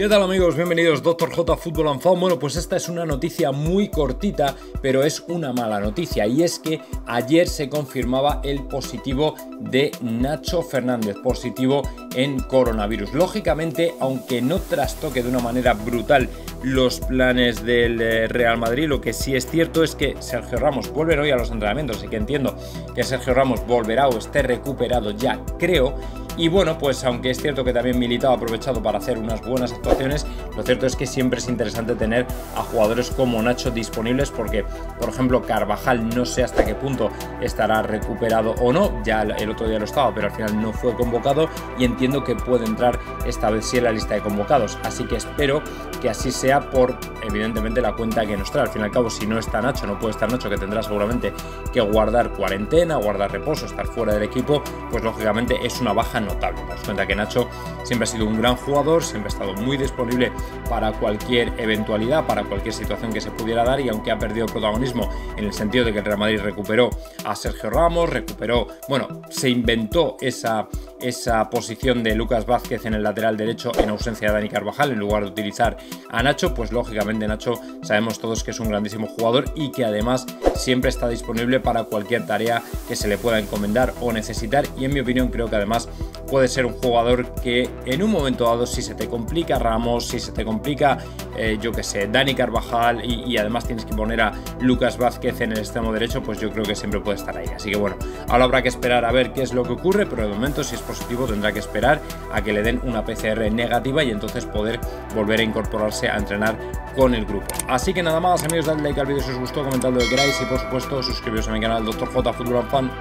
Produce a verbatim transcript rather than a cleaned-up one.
¿Qué tal amigos? Bienvenidos Doctor J Fútbol and Fun. Bueno, pues esta es una noticia muy cortita, pero es una mala noticia, y es que ayer se confirmaba el positivo de Nacho Fernández, positivo en coronavirus. Lógicamente, aunque no trastoque de una manera brutal los planes del Real Madrid, lo que sí es cierto es que Sergio Ramos vuelve hoy a los entrenamientos, así que entiendo que Sergio Ramos volverá o esté recuperado ya, creo. Y bueno, pues aunque es cierto que también Militao ha aprovechado para hacer unas buenas actuaciones, lo cierto es que siempre es interesante tener a jugadores como Nacho disponibles, porque, por ejemplo, Carvajal no sé hasta qué punto estará recuperado o no, ya el otro día lo estaba, pero al final no fue convocado, y entiendo que puede entrar esta vez sí en la lista de convocados, así que espero que así sea por, evidentemente, la cuenta que nos trae. Al fin y al cabo, si no está Nacho, no puede estar Nacho, que tendrá seguramente que guardar cuarentena, guardar reposo, estar fuera del equipo, pues lógicamente es una baja notable. Nos cuenta que Nacho siempre ha sido un gran jugador, siempre ha estado muy disponible para cualquier eventualidad, para cualquier situación que se pudiera dar, y aunque ha perdido protagonismo en el sentido de que el Real Madrid recuperó a Sergio Ramos, recuperó, bueno, se inventó esa, esa posición de Lucas Vázquez en el lateral derecho en ausencia de Dani Carvajal, en lugar de utilizar a Nacho, pues lógicamente Nacho sabemos todos que es un grandísimo jugador y que además siempre está disponible para cualquier tarea que se le pueda encomendar o necesitar, y en mi opinión creo que además puede ser un jugador que en un momento dado, si se te complica Ramos, si se te complica, eh, yo que sé, Dani Carvajal, y, y además tienes que poner a Lucas Vázquez en el extremo derecho, pues yo creo que siempre puede estar ahí. Así que bueno, ahora habrá que esperar a ver qué es lo que ocurre, pero de momento, si es positivo, tendrá que esperar a que le den una P C R negativa y entonces poder volver a incorporarse a entrenar con el grupo. Así que nada más amigos, dadle like al vídeo si os gustó, comentad lo que queráis y por supuesto suscribiros a mi canal Doctor J Fútbol and Fun.